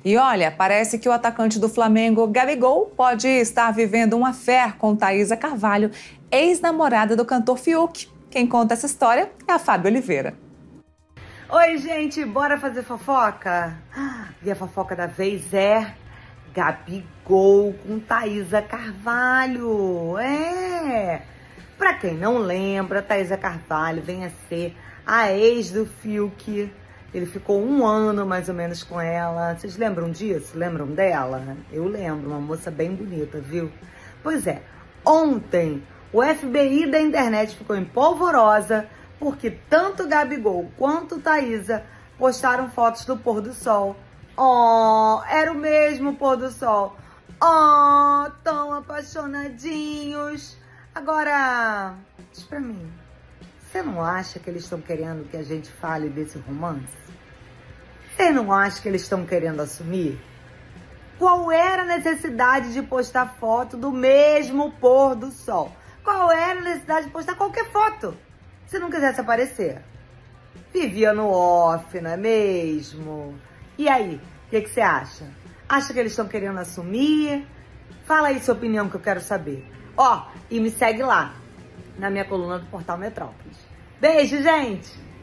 E olha, parece que o atacante do Flamengo, Gabigol, pode estar vivendo um affair com Thaísa Carvalho, ex-namorada do cantor Fiuk. Quem conta essa história é a Fábio Oliveira. Oi, gente, bora fazer fofoca? E a fofoca da vez é Gabigol com Thaísa Carvalho. Pra quem não lembra, Thaísa Carvalho vem a ser a ex do Fiuk. Ele ficou 1 ano mais ou menos com ela. Vocês lembram disso? Lembram dela? Eu lembro, uma moça bem bonita, viu? Pois é, ontem o FBI da internet ficou em polvorosa porque tanto Gabigol quanto Thaísa postaram fotos do pôr do sol. Oh, era o mesmo pôr do sol. Oh, tão apaixonadinhos. Agora, diz pra mim, você não acha que eles estão querendo que a gente fale desse romance? Você não acha que eles estão querendo assumir? Qual era a necessidade de postar foto do mesmo pôr do sol? Qual era a necessidade de postar qualquer foto? Se não quisesse aparecer. Vivia no off, não é mesmo? E aí, o que você acha? Acha que eles estão querendo assumir? Fala aí sua opinião que eu quero saber. Ó, e me segue lá, na minha coluna do Portal Metrópolis. Beijo, gente!